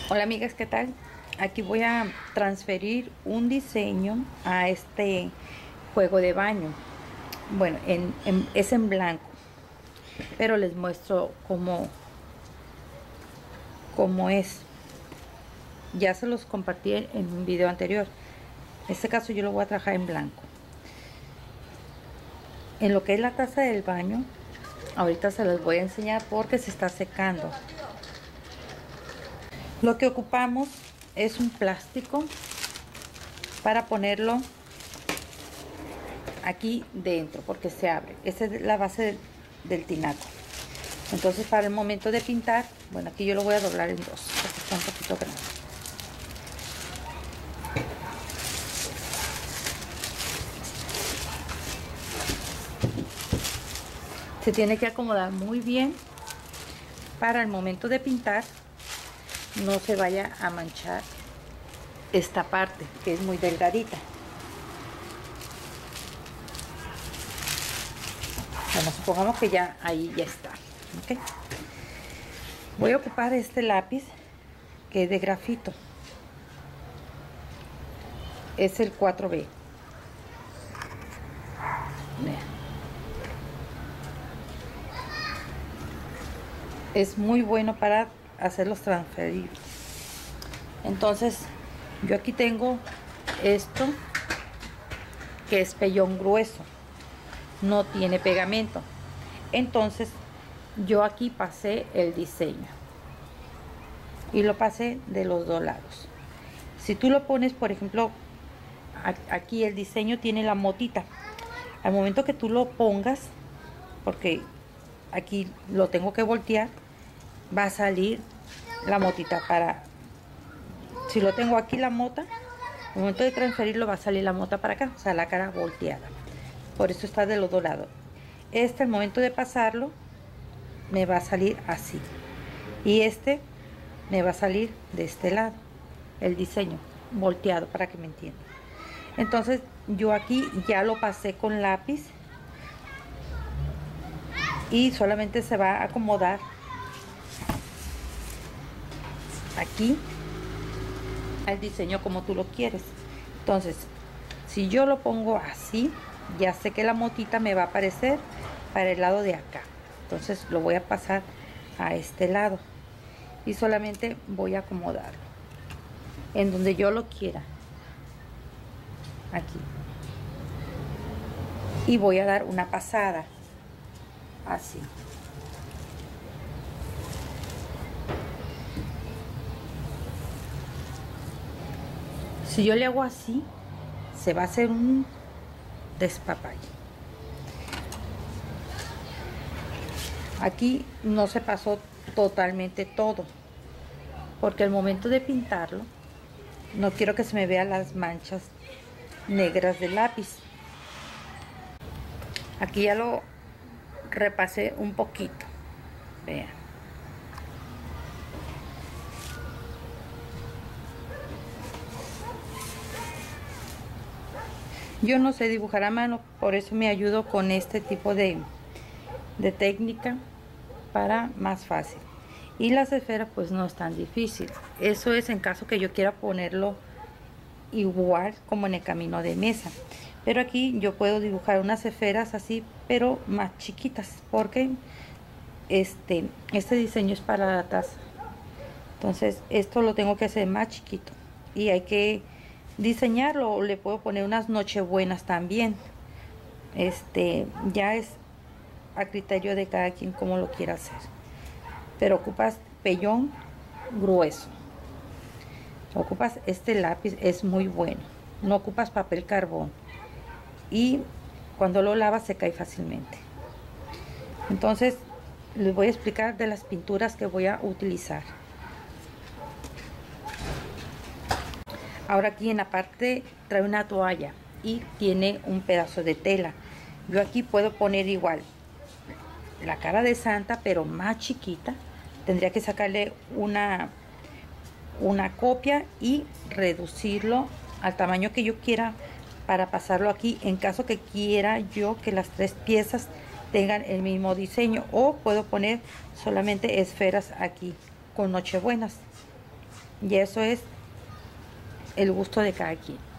Hola amigas, ¿qué tal? Aquí voy a transferir un diseño a este juego de baño. Bueno, es en blanco, pero les muestro cómo es. Ya se los compartí en un video anterior. En este caso yo lo voy a trabajar en blanco. En lo que es la taza del baño, ahorita se los voy a enseñar porque se está secando. Lo que ocupamos es un plástico para ponerlo aquí dentro porque se abre. Esa es la base del tinaco. Entonces para el momento de pintar, bueno, aquí yo lo voy a doblar en dos porque está un poquito grande. Se tiene que acomodar muy bien para el momento de pintar no se vaya a manchar esta parte que es muy delgadita. Bueno, supongamos que ya ahí ya está. ¿Okay? Voy a ocupar este lápiz que es de grafito. Es el 4B. Es muy bueno para hacerlos transferir. Entonces yo aquí tengo esto que es pellón grueso, no tiene pegamento. Entonces yo aquí pasé el diseño y lo pasé de los dos lados. Si tú lo pones, por ejemplo, aquí el diseño tiene la motita. Al momento que tú lo pongas, porque aquí lo tengo que voltear, va a salir la motita para, si lo tengo aquí la mota, al momento de transferirlo va a salir la mota para acá, o sea, la cara volteada. Por eso está de los dos lados. Al momento de pasarlo, me va a salir así. Y me va a salir de este lado. El diseño volteado, para que me entiendan. Entonces, yo aquí ya lo pasé con lápiz. Y solamente se va a acomodar aquí al diseño como tú lo quieres. Entonces, si yo lo pongo así, ya sé que la motita me va a aparecer para el lado de acá. Entonces lo voy a pasar a este lado y solamente voy a acomodarlo en donde yo lo quiera, aquí, y voy a dar una pasada así. Si yo le hago así, se va a hacer un despapalle. Aquí no se pasó totalmente todo, porque al momento de pintarlo, no quiero que se me vean las manchas negras del lápiz. Aquí ya lo repasé un poquito, vean. Yo no sé dibujar a mano, por eso me ayudo con este tipo de técnica para más fácil. Y las esferas pues no es tan difícil. Eso es en caso que yo quiera ponerlo igual como en el camino de mesa. Pero aquí yo puedo dibujar unas esferas así, pero más chiquitas, porque este diseño es para la taza. Entonces esto lo tengo que hacer más chiquito y hay que diseñarlo. Le puedo poner unas nochebuenas también. Ya es a criterio de cada quien como lo quiera hacer. Pero ocupas pellón grueso. Ocupas este lápiz, es muy bueno. No ocupas papel carbón. Y cuando lo lavas se cae fácilmente. Entonces les voy a explicar de las pinturas que voy a utilizar. Ahora aquí en la parte trae una toalla y tiene un pedazo de tela. Yo aquí puedo poner igual la cara de Santa, pero más chiquita. Tendría que sacarle una copia y reducirlo al tamaño que yo quiera para pasarlo aquí, en caso que quiera yo que las tres piezas tengan el mismo diseño, o puedo poner solamente esferas aquí con nochebuenas. Y eso es el gusto de cada quien.